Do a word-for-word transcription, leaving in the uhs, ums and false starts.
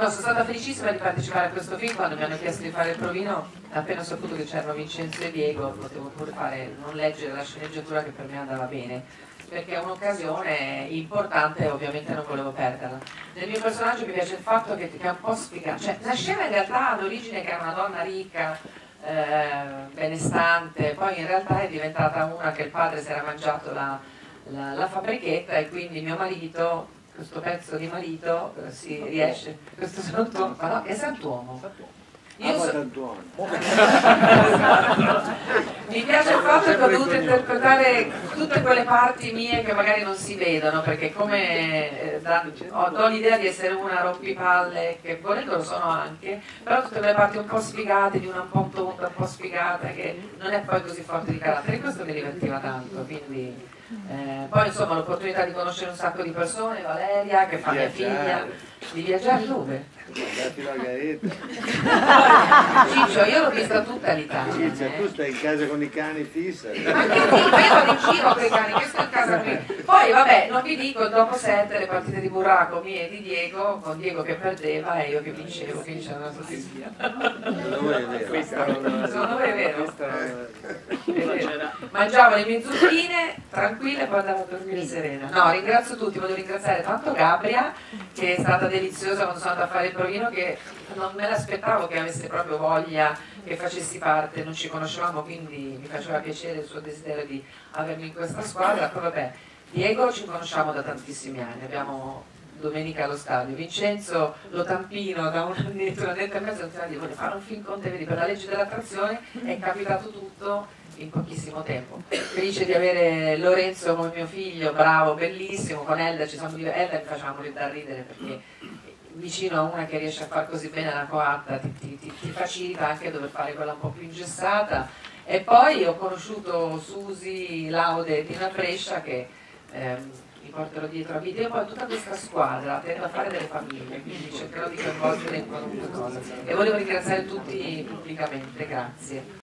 No, sono stata felicissima di partecipare a questo film. Quando mi hanno chiesto di fare il provino, appena ho saputo che c'erano Vincenzo e Diego, potevo pure fare, non leggere la sceneggiatura, che per me andava bene, perché è un'occasione importante e ovviamente non volevo perderla. Nel mio personaggio mi piace il fatto che, che è un po' sfigato, cioè nasceva in realtà ad origine che era una donna ricca, eh, benestante, poi in realtà è diventata una che il padre si era mangiato la, la, la fabbrichetta, e quindi mio marito, questo pezzo di marito, eh, si riesce, questo santuomo, ma no, è santuomo. Io so... Mi piace il fatto che ho dovuto interpretare tutte quelle parti mie che magari non si vedono, perché come eh, da, ho, do l'idea di essere una rompipalle, che volendo lo sono anche, però tutte quelle parti un po' sfigate, di una un po' tonda, un po' sfigata, che non è poi così forte di carattere, e questo mi divertiva tanto, quindi... Eh, poi insomma l'opportunità di conoscere un sacco di persone, Valeria che fa mia figlia, di viaggiare dove? Ciccio, io l'ho vista tutta l'Italia. Ciccio, eh. tu stai in casa con i cani fissa. Ma che dico? Io vado in giro con i cani, che sto in casa qui. Poi vabbè, non vi dico, dopo sette le partite di burraco mie e di Diego, con Diego che perdeva e io che vincevo, quindi c'era una sottistia. Secondo me è vero. Secondo me è vero. È vero. Mangiavo le mie zucchine tranquille e poi andavo a dormire serena. No, ringrazio tutti, voglio ringraziare tanto Gabria, che è stata deliziosa quando sono andata a fare il provino, che non me l'aspettavo che avesse proprio voglia che facessi parte, non ci conoscevamo, quindi mi faceva piacere il suo desiderio di avermi in questa squadra. Poi vabbè, Diego ci conosciamo da tantissimi anni, abbiamo domenica allo stadio, Vincenzo lo tampino da un annetto, un annetto e mezzo, di voler fare un film con te, vedi, per la legge dell'attrazione è capitato tutto in pochissimo tempo. Felice di avere Lorenzo come mio figlio, bravo, bellissimo, con Elda ci siamo divertiti, Elda mi faceva morire da ridere, perché vicino a una che riesce a fare così bene la coatta ti, ti, ti, ti facilita anche dover fare quella un po' più ingessata. E poi ho conosciuto Susi, Laude e Tina Brescia, che ehm, mi porterò dietro a video, e poi tutta questa squadra tendo a fare delle famiglie, quindi cercherò di coinvolgere in qualunque cosa, e volevo ringraziare tutti pubblicamente, grazie.